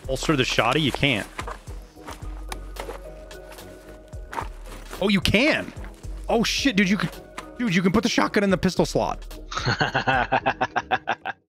Holster the shotty? You can't. Oh, you can. Oh shit, dude, you can put the shotgun in the pistol slot.